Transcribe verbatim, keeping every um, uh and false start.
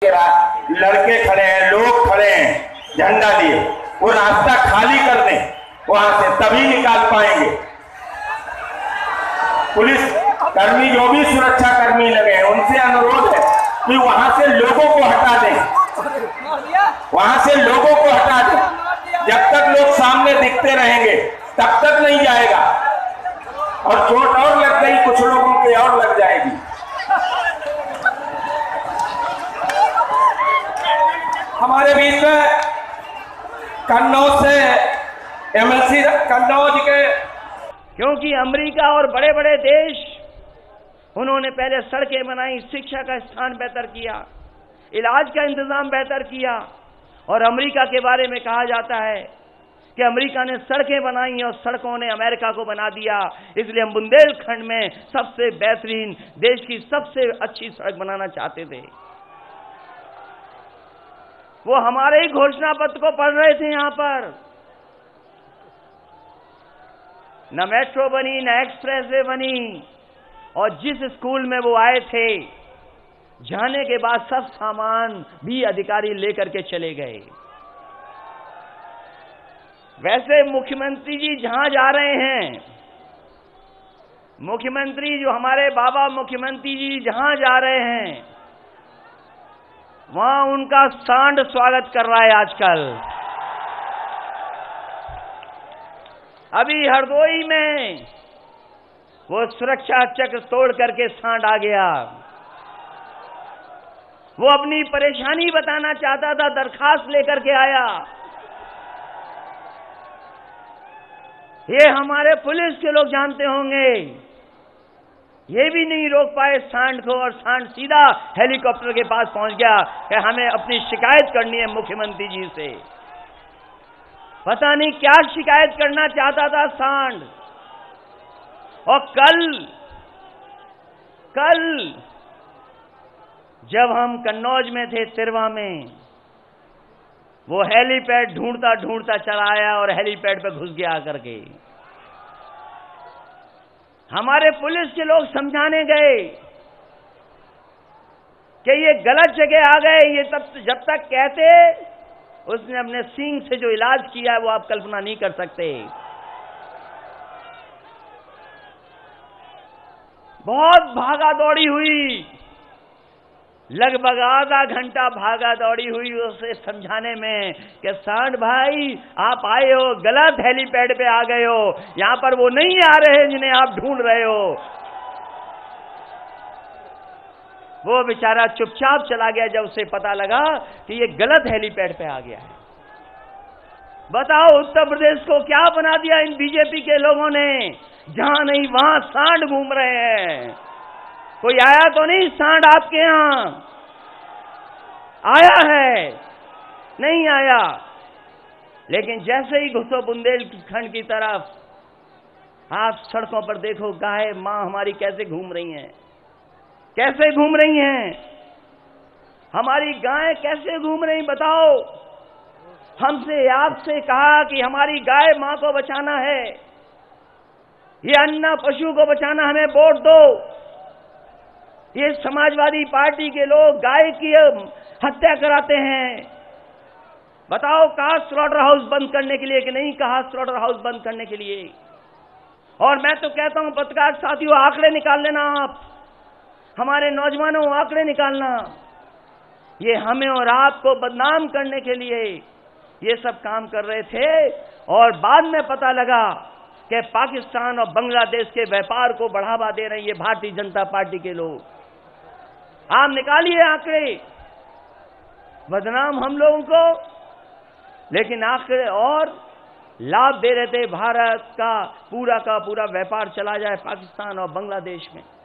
के लड़के खड़े हैं, लोग खड़े हैं झंडा लिए, वो रास्ता खाली कर दें वहां से, तभी निकाल पाएंगे। पुलिस कर्मी जो भी सुरक्षा कर्मी लगे हैं उनसे अनुरोध है कि वहां से लोगों को हटा दें, वहां से लोगों को हटा दें। जब तक लोग सामने दिखते रहेंगे तब तक नहीं जाएगा, और चोट और लग गई कुछ लोगों के और लग जाएगी। हमारे बीच में कन्नौज से एमएलसी कन्नौज के, क्योंकि अमेरिका और बड़े बड़े देश उन्होंने पहले सड़कें बनाई, शिक्षा का स्थान बेहतर किया, इलाज का इंतजाम बेहतर किया, और अमेरिका के बारे में कहा जाता है कि अमेरिका ने सड़कें बनाई और सड़कों ने अमेरिका को बना दिया। इसलिए हम बुंदेलखंड में सबसे बेहतरीन, देश की सबसे अच्छी सड़क बनाना चाहते थे। वो हमारे ही घोषणा पत्र को पढ़ रहे थे। यहां पर न मेट्रो बनी, न एक्सप्रेसवे बनी, और जिस स्कूल में वो आए थे, जाने के बाद सब सामान भी अधिकारी लेकर के चले गए। वैसे मुख्यमंत्री जी जहां जा रहे हैं, मुख्यमंत्री जो हमारे बाबा मुख्यमंत्री जी जहां जा रहे हैं, वहां उनका सांड स्वागत कर रहा है आजकल। अभी हरदोई में वो सुरक्षा चक्र तोड़ करके सांड आ गया। वो अपनी परेशानी बताना चाहता था, दरखास्त लेकर के आया। ये हमारे पुलिस के लोग जानते होंगे, ये भी नहीं रोक पाए सांड को, और सांड सीधा हेलीकॉप्टर के पास पहुंच गया कि हमें अपनी शिकायत करनी है मुख्यमंत्री जी से। पता नहीं क्या शिकायत करना चाहता था सांड। और कल कल जब हम कन्नौज में थे, तिरवा में, वो हेलीपैड ढूंढता ढूंढता चला आया और हेलीपैड पे घुस गया आकर के। हमारे पुलिस के लोग समझाने गए कि ये गलत जगह आ गए। ये तब जब तक कहते, उसने अपने सींग से जो इलाज किया है वो आप कल्पना नहीं कर सकते। बहुत भागा दौड़ी हुई, लगभग आधा घंटा भागा दौड़ी हुई उसे समझाने में कि सांड भाई आप आए हो, गलत हेलीपैड पे आ गए हो, यहां पर वो नहीं आ रहे जिन्हें आप ढूंढ रहे हो। वो बेचारा चुपचाप चला गया जब उसे पता लगा कि ये गलत हेलीपैड पे आ गया है। बताओ उत्तर प्रदेश को क्या बना दिया इन बीजेपी के लोगों ने, जहां नहीं वहां सांड घूम रहे हैं। कोई आया तो नहीं सांड आपके यहां? आया है? नहीं आया। लेकिन जैसे ही घुसो बुंदेलखंड की तरफ, आप सड़कों पर देखो गाय मां हमारी कैसे घूम रही हैं, कैसे घूम रही हैं, हमारी गाय कैसे घूम रही। बताओ, हमसे आपसे कहा कि हमारी गाय मां को बचाना है, ये अन्ना पशु को बचाना, हमें वोट दो। ये समाजवादी पार्टी के लोग गाय की हत्या कराते हैं। बताओ, कहा स्लॉटर हाउस बंद करने के लिए कि नहीं कहा स्लॉटर हाउस बंद करने के लिए। और मैं तो कहता हूं पत्रकार साथियों, आंकड़े निकाल लेना आप, हमारे नौजवानों आंकड़े निकालना। ये हमें और आपको बदनाम करने के लिए ये सब काम कर रहे थे, और बाद में पता लगा कि पाकिस्तान और बांग्लादेश के व्यापार को बढ़ावा दे रहे हैं ये भारतीय जनता पार्टी के लोग। आप निकालिए आंकड़े, बदनाम हम लोगों को, लेकिन आंकड़े और लाभ दे रहे थे। भारत का पूरा का पूरा व्यापार चला जाए पाकिस्तान और बांग्लादेश में।